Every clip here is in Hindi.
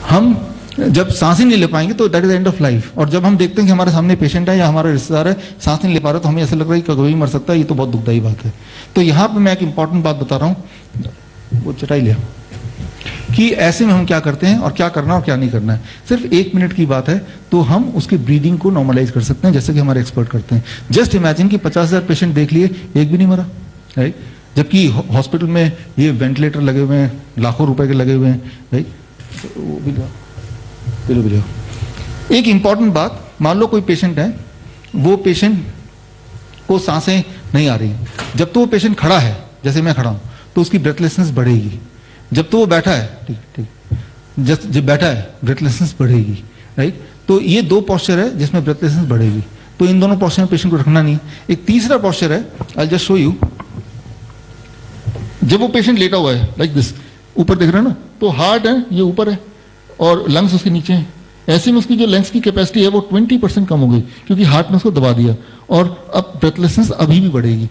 हम जब सांस ही नहीं ले पाएंगे तो that is end of life. और जब हम देखते हैं कि हमारे सामने पेशेंट है या हमारा रिश्तेदार है सांस नहीं ले पा रहा, तो हमें ऐसा लग रहा है कि कभी भी मर सकता है, ये तो बहुत दुखदायी बात है। तो यहाँ पे मैं एक इंपॉर्टेंट बात बता रहा हूँ, वो चटाई लिया, कि ऐसे में हम क्या करते हैं और क्या करना और क्या नहीं करना है। सिर्फ 1 मिनट की बात है तो हम उसकी ब्रीदिंग को नॉर्मलाइज कर सकते हैं, जैसे कि हमारे एक्सपर्ट करते हैं। जस्ट इमेजिन कि 50,000 पेशेंट देख लिए, एक भी नहीं मरा, राइट? जबकि हॉस्पिटल में ये वेंटिलेटर लगे हुए हैं, लाखों रुपए के लगे हुए हैं, राइट? तो वो भी लो। एक इंपॉर्टेंट बात, मान लो कोई पेशेंट है, वो पेशेंट को सांसें नहीं आ रही, जब तो वो पेशेंट खड़ा है, जैसे मैं खड़ा हूं, तो उसकी ब्रेथलेसनेस बढ़ेगी। जब तो वो बैठा है, ठीक, जब बैठा है ब्रेथलेसनेस बढ़ेगी, राइट? तो ये 2 पॉस्चर है जिसमें ब्रेथलेसनेस बढ़ेगी। तो इन दोनों पॉस्चर में पेशेंट को रखना नहीं। एक तीसरा पॉस्चर है, आई जस्ट शो यू। जब वो पेशेंट लेटा हुआ है लाइक दिस, ऊपर देख रहे हैं ना, तो हार्ट है ये ऊपर है और लंग्स उसके नीचे हैं। ऐसे में उसकी जो लंग्स की कैपेसिटी है वो 20% कम हो गई, क्योंकि हार्ट ने उसको दबा दिया। और अब ब्रेथलेसनेस अभी भी बढ़ेगी,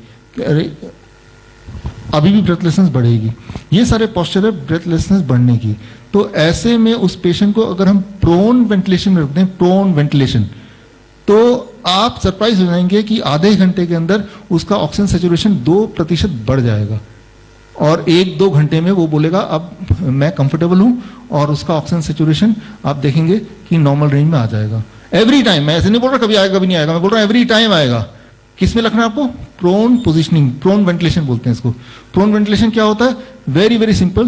अभी भी ब्रेथलेसनेस बढ़ेगी। ये सारे पॉस्चर है ब्रेथलेसनेस बढ़ने की। तो ऐसे में उस पेशेंट को अगर हम प्रोन वेंटिलेशन में रखते हैं, प्रोन वेंटिलेशन, तो आप सरप्राइज हो जाएंगे कि आधे घंटे के अंदर उसका ऑक्सीजन सैचुरेशन 2% बढ़ जाएगा। और 1-2 घंटे में वो बोलेगा अब मैं कंफर्टेबल हूं, और उसका ऑक्सीजन सैचुरेशन आप देखेंगे कि नॉर्मल रेंज में आ जाएगा। एवरी टाइम, मैं ऐसे नहीं बोल रहा कभी आएगा कभी नहीं आएगा, मैं बोल रहा हूं एवरी टाइम आएगा। किस में रखना है आपको? प्रोन पोजिशनिंग, प्रोन वेंटिलेशन बोलते हैं इसको। प्रोन वेंटिलेशन क्या होता है? Very very simple,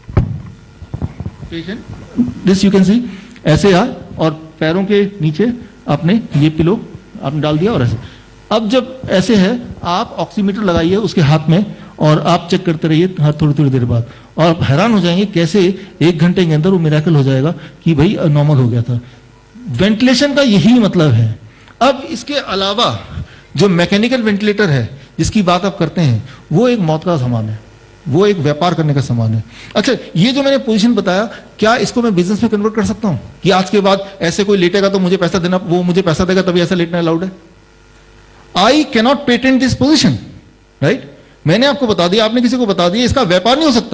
patient this you can see, ऐसे आ, और पैरों के नीचे आपने ये पिलो आपने डाल दिया, और ऐसे। अब जब ऐसे है, आप ऑक्सीमीटर लगाइए उसके हाथ में और आप चेक करते रहिए हर थोड़ी देर बाद, और आप हैरान हो जाएंगे कैसे 1 घंटे के अंदर वो मिरेकल हो जाएगा कि भाई नॉर्मल हो गया था। वेंटिलेशन का यही मतलब है। अब इसके अलावा जो मैकेनिकल वेंटिलेटर है जिसकी बात आप करते हैं, वो एक मौत का सामान है, वो एक व्यापार करने का सामान है। अच्छा, ये जो मैंने पोजीशन बताया, क्या इसको मैं बिजनेस में कन्वर्ट कर सकता हूं कि आज के बाद ऐसे कोई लेटेगा तो मुझे पैसा देना, वो मुझे पैसा देगा तभी ऐसा लेटना अलाउड है? I cannot patent this position, right? मैंने आपको बता दिया, आपने किसी को बता दिया, इसका व्यापार नहीं हो सकता।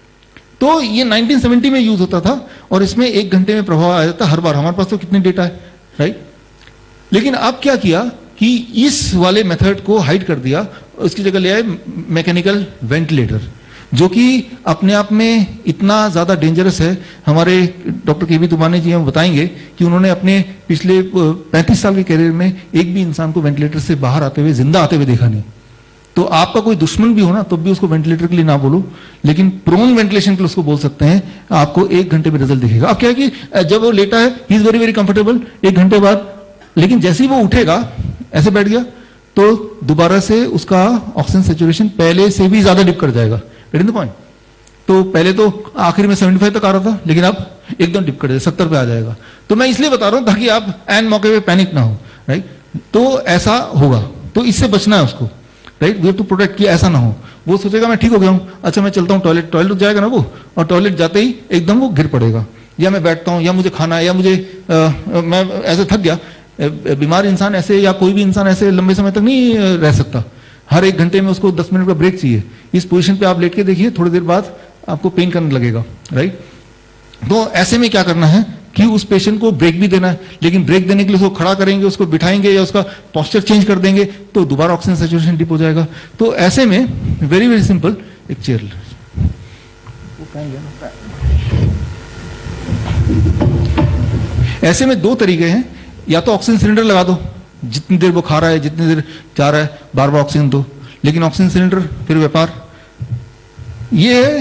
तो ये 1970 में यूज होता था और इसमें 1 घंटे में प्रभाव आ जाता हर बार। हमारे पास तो कितने डेटा है, राइट? लेकिन अब क्या किया कि इस वाले मेथड को हाइड कर दिया, उसकी जगह ले आए मैकेनिकल वेंटिलेटर, जो कि अपने आप में इतना ज्यादा डेंजरस है। हमारे डॉक्टर केवी तुमाने जी हम बताएंगे कि उन्होंने अपने पिछले 35 साल के करियर में एक भी इंसान को वेंटिलेटर से बाहर आते हुए, जिंदा आते हुए देखा नहीं। तो आपका कोई दुश्मन भी हो ना, तो भी उसको वेंटिलेटर के लिए ना बोलो, लेकिन प्रोन वेंटिलेशन के लिए उसको बोल सकते हैं। आपको 1 घंटे में रिजल्ट दिखेगा। अब क्या है कि जब वो लेटा है, he is very very comfortable 1 घंटे बाद, लेकिन जैसे ही वो उठेगा, ऐसे बैठ गया, तो दोबारा से उसका ऑक्सीजन सैचुरेशन पहले से भी ज्यादा डिप कर जाएगा। Getting the point? तो पहले तो आखिर में 75 तक आ रहा था, लेकिन अब एकदम डिप कर जाएगा, 70 पे आ जाएगा। तो मैं इसलिए बता रहा हूं ताकि आप एन मौके पे पैनिक ना हो, राइट? तो ऐसा होगा, तो इससे बचना है उसको, right? We have to protect कि ऐसा ना हो। वो सोचेगा मैं ठीक हो गया हूं, अच्छा मैं चलता हूं टॉयलेट जाएगा ना वो, और टॉयलेट जाते ही एकदम वो गिर पड़ेगा, या मैं बैठता हूं, या मुझे खाना है, या मुझे मैं ऐसे थक गया। बीमार इंसान ऐसे, या कोई भी इंसान ऐसे लंबे समय तक नहीं रह सकता। हर 1 घंटे में उसको 10 मिनट का ब्रेक चाहिए। इस पोजीशन पे आप लेट के देखिए, थोड़ी देर बाद आपको पेन करने लगेगा, राइट? तो ऐसे में क्या करना है कि उस पेशेंट को ब्रेक भी देना है, लेकिन ब्रेक देने के लिए उसको खड़ा करेंगे, उसको बिठाएंगे या उसका पोस्चर चेंज कर देंगे तो दोबारा ऑक्सीजन सैचुरेशन डिप हो जाएगा। तो ऐसे में वेरी वेरी सिंपल, एक चेयर, ऐसे में 2 तरीके हैं, या तो ऑक्सीजन सिलेंडर लगा दो, जितनी देर वो खा रहा है, जितनी देर जा रहा है, बार बार ऑक्सीजन दो, लेकिन ऑक्सीजन सिलेंडर फिर व्यापार। ये है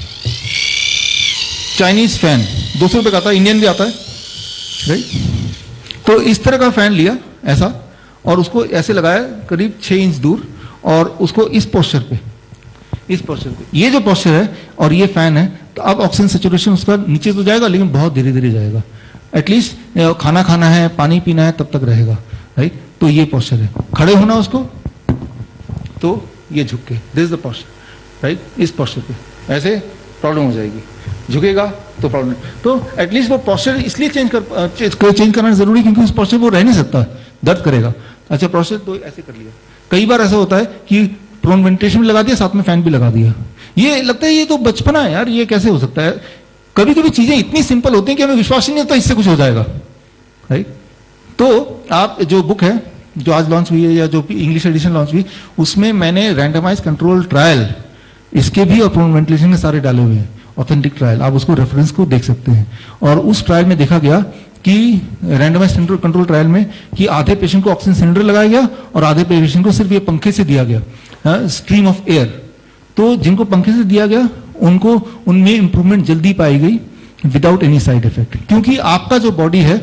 चाइनीज फैन, 200 रुपए का आता है, इंडियन भी आता है, राइट? तो इस तरह का फैन लिया ऐसा, और उसको ऐसे लगाया करीब 6 इंच दूर, और उसको इस पोस्चर पे, ये जो पोस्चर है और ये फैन है, तो अब ऑक्सीजन सैचुरेशन उसका नीचे तो जाएगा, लेकिन बहुत धीरे धीरे जाएगा। एटलीस्ट खाना खाना है, पानी पीना है, तब तक रहेगा, राइट? तो ये पोस्चर है। खड़े होना उसको, तो ये झुक के, this is the posture, right? इस पोस्चर पे ऐसे प्रॉब्लम हो जाएगी, झुकेगा तो प्रॉब्लम। तो एटलीस्ट वो पोस्चर इसलिए चेंज करना जरूरी, क्योंकि उस पोस्चर वो रह नहीं सकता, दर्द करेगा। अच्छा, पोस्चर तो ऐसे कर लिया। कई बार ऐसा होता है कि प्रोन वेंटिलेशन भी लगा दिया, साथ में फैन भी लगा दिया। ये लगता है ये तो बचपना है यार, ये कैसे हो सकता है? कभी कभी चीजें इतनी सिंपल होती हैं कि हमें विश्वास ही नहीं होता इससे कुछ हो जाएगा, राइट। तो आप जो बुक है जो आज लॉन्च हुई है या जो इंग्लिश एडिशन लॉन्च हुई, उसमें मैंने रैंडमाइज कंट्रोल ट्रायल इसके भी और प्रोन वेंटिलेशन के सारे डाले हुए हैं, ऑथेंटिक ट्रायल, आप उसको रेफरेंस को देख सकते हैं। और उस ट्रायल में देखा गया कि रैंडमाइज कंट्रोल ट्रायल में कि आधे पेशेंट को ऑक्सीजन सिलेंडर लगाया गया और आधे पेशेंट को सिर्फ ये पंखे से दिया गया, स्ट्रीम ऑफ एयर। तो जिनको पंखे से दिया गया उनको उनमें इंप्रूवमेंट जल्दी पाई गई विदाउट एनी साइड इफेक्ट, क्योंकि आपका जो बॉडी है,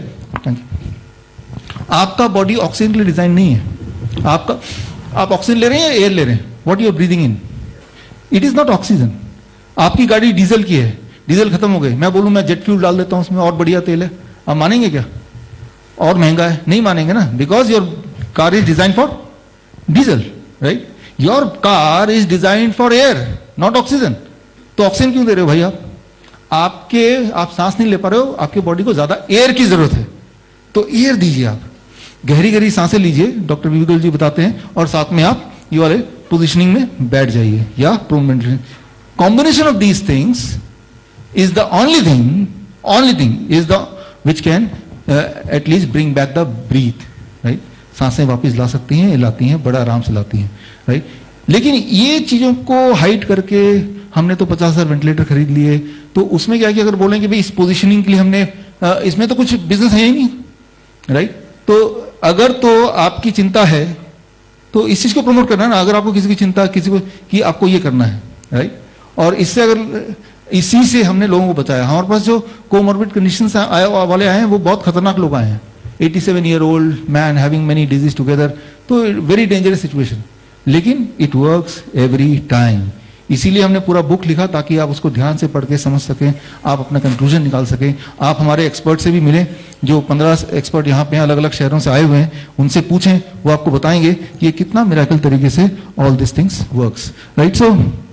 आपका बॉडी ऑक्सीजन के लिए डिजाइन नहीं है। आप ऑक्सीजन ले रहे हैं या एयर ले रहे हैं? What you are breathing in, it is not oxygen. आपकी गाड़ी डीजल की है, डीजल खत्म हो गई, मैं बोलूं मैं जेट फ्यूल डाल देता हूं उसमें और बढ़िया तेल है, आप मानेंगे क्या? और महंगा है, नहीं मानेंगे ना, because your car is design for diesel, right. Your car is design for air not oxygen. तो ऑक्सीजन क्यों दे रहे हो भाई आप सांस नहीं ले पा रहे हो, आपके बॉडी को ज्यादा एयर की जरूरत है, तो एयर दीजिए, आप गहरी गहरी सांसें लीजिए, डॉक्टर विवेक जी बताते हैं, और साथ में आप ये वाले पोजिशनिंग में बैठ जाइए या prone ventilation. Combination of these things is the only thing is the which can at least bring back the breath, right। सांसें वापस ला सकती हैं, लाती हैं, बड़ा आराम से लाती हैं, राइट। लेकिन ये चीजों को हाइड करके हमने तो 50,000 वेंटिलेटर खरीद लिए, तो उसमें क्या है कि अगर बोलें कि भाई इस पोजीशनिंग के लिए हमने इसमें तो कुछ बिजनेस है ही नहीं, राइट। तो अगर तो आपकी चिंता है तो इस चीज को प्रमोट करना है ना, अगर आपको किसी की चिंता किसी को कि आपको ये करना है, राइट। और इससे अगर इसी से हमने लोगों को बचाया। हमारे पास जो कोमॉर्बिड कंडीशन वाले आए हैं वो बहुत खतरनाक लोग आए हैं, 87 year old man having many disease together, तो वेरी डेंजरस सिचुएशन, लेकिन इट वर्क्स एवरी टाइम। इसीलिए हमने पूरा बुक लिखा ताकि आप उसको ध्यान से पढ़ के समझ सकें, आप अपना कंक्लूजन निकाल सकें। आप हमारे एक्सपर्ट से भी मिलें, जो 15 एक्सपर्ट यहाँ पे अलग अलग शहरों से आए हुए हैं, उनसे पूछें, वो आपको बताएंगे कि ये कितना मिरेकल तरीके से all this things works, right. So